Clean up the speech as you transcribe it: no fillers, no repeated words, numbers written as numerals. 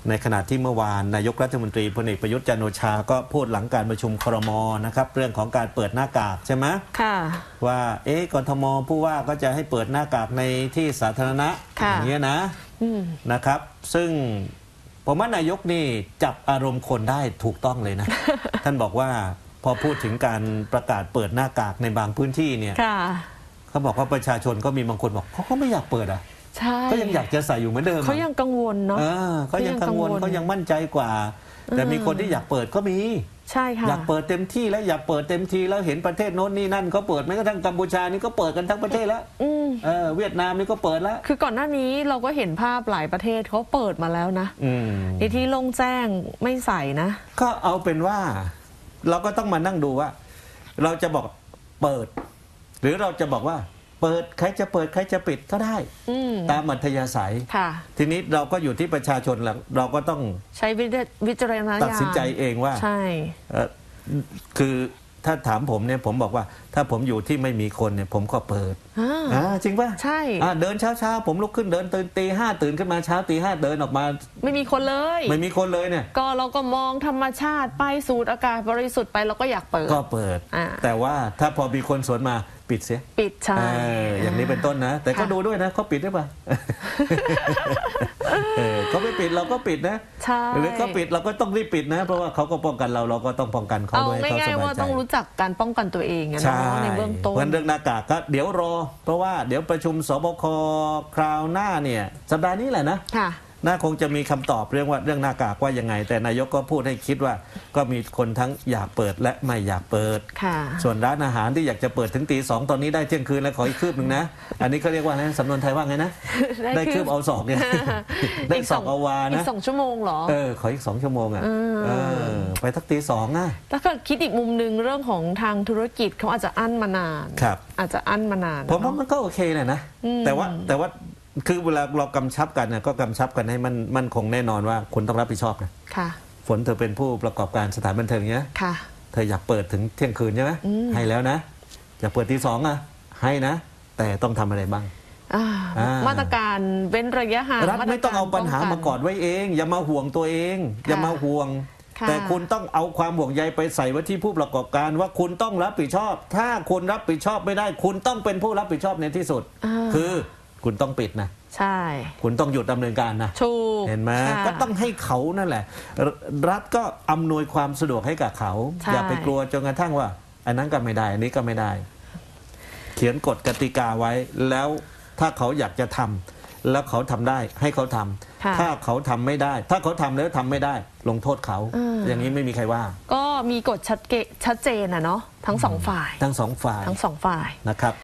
ในขณะที่เมื่อวานนายกรัฐมนตรีพลเอกประยุทธ์จันทร์โอชาก็พูดหลังการประชุมครม.นะครับเรื่องของการเปิดหน้ากากใช่ไหมค่ะว่ากทมผู้ว่าก็จะให้เปิดหน้ากากในที่สาธารณะอย่างเงี้ยนะครับซึ่งผมว่านายกนี่จับอารมณ์คนได้ถูกต้องเลยนะ ท่านบอกว่าพอพูดถึงการประกาศเปิดหน้ากากในบางพื้นที่เนี่ยเขาบอกว่าประชาชนก็มีบางคนบอกเขาก็ไม่อยากเปิดเขายังอยากจะใส่อยู่เหมือนเดิมเขายังกังวลเนาะเขายังกังวลเขายังมั่นใจกว่าแต่มีคนที่อยากเปิดก็มีใช่ค่ะอยากเปิดเต็มที่แล้วอยากเปิดเต็มทีแล้วเห็นประเทศโน้นนี่นั่นเขาเปิดแม้กระทั่งกัมพูชานี่ก็เปิดกันทั้งประเทศแล้วเวียดนามนี่ก็เปิดแล้วคือก่อนหน้านี้เราก็เห็นภาพหลายประเทศเขาเปิดมาแล้วนะในที่โล่งแจ้งไม่ใส่นะก็เอาเป็นว่าเราก็ต้องมานั่งดูว่าเราจะบอกเปิดหรือเราจะบอกว่าเปิดใครจะเปิดใครจะปิดก็ได้ตามอัธยาศัยทีนี้เราก็อยู่ที่ประชาชนแล้วเราก็ต้องใช้วิจารณญาณตัดสินใจเองว่าใช่คือถ้าถามผมเนี่ยผมบอกว่าถ้าผมอยู่ที่ไม่มีคนเนี่ยผมก็เปิดจริงป่ะใช่เดินเช้าผมลุกขึ้นเดินตีห้าตื่นขึ้นมาเช้าตีห้าเดินออกมาไม่มีคนเลยไม่มีคนเลยเนี่ยก็เราก็มองธรรมชาติไปสูดอากาศบริสุทธิ์ไปเราก็อยากเปิดก็เปิดแต่ว่าถ้าพอมีคนสวนมาปิดเสียปิดใช่อย่างนี้เป็นต้นนะแต่ก็ดูด้วยนะเขาปิดได้ป่ะเขาไม่ปิดเราก็ปิดนะหรือเขาปิดเราก็ต้องรีบปิดนะเพราะว่าเขาก็ป้องกันเราก็ต้องป้องกันเขาด้วยเขาสบายใจง่ายๆว่าต้องรู้จักการป้องกันตัวเองในเบื้องต้นเรื่องหน้ากากก็เดี๋ยวรอเพราะว่าเดี๋ยวประชุมสบคคราวหน้าเนี่ยสัปดาห์นี้แหละนะน่าคงจะมีคำตอบเรื่องหน้ากากว่ายังไงแต่นายกก็พูดให้คิดว่าก็มีคนทั้งอยากเปิดและไม่อยากเปิดส่วนร้านอาหารที่อยากจะเปิดถึงตี 2ตอนนี้ได้เที่ยงคืนแล้วขออีกคืบหนึ่งนะอันนี้เขาเรียกว่าอะไรสำนวนไทยว่าไงนะได้คืบเอาศอกเนี่ยได้ศอกเอาวานะอีก2 ชั่วโมงเหรอขออีก2 ชั่วโมงไปทักตี 2 แล้วก็คิดอีกมุมนึงเรื่องของทางธุรกิจเขาอาจจะอั้นมานานอาจจะอั้นมานานผมว่ามันก็โอเคนะแต่ว่าคือเวลาเรากำชับกันเนี่ยก็กำชับกันให้มันมั่นคงแน่นอนว่าคุณต้องรับผิดชอบนะฝนเธอเป็นผู้ประกอบการสถานบันเทิงเนี้ยเธออยากเปิดถึงเที่ยงคืนใช่ไหมให้แล้วนะอยากเปิดตี 2ให้นะแต่ต้องทำอะไรบ้างมาตรการเว้นระยะห่างรัฐไม่ต้องเอาปัญหามากอดไว้เองอย่ามาห่วงตัวเองอย่ามาห่วงแต่คุณต้องเอาความห่วงใยไปใส่ไว้ที่ผู้ประกอบการว่าคุณต้องรับผิดชอบถ้าคุณรับผิดชอบไม่ได้คุณต้องเป็นผู้รับผิดชอบในที่สุดคือคุณต้องปิดนะใช่คุณต้องหยุดดำเนินการนะเห็นไหมก็ต้องให้เขานั่นแหละรัฐก็อำนวยความสะดวกให้กับเขาอย่าไปกลัวจนกระทั่งว่าอันนั้นก็ไม่ได้อันนี้ก็ไม่ได้เขียนกฎกติกาไว้แล้วถ้าเขาอยากจะทำแล้วเขาทำได้ให้เขาทำถ้าเขาทำไม่ได้ถ้าเขาทำแล้วทำไม่ได้ลงโทษเขาอย่างนี้ไม่มีใครว่าก็มีกฎชัดเจนนะเนาะทั้งสองฝ่ายนะครับ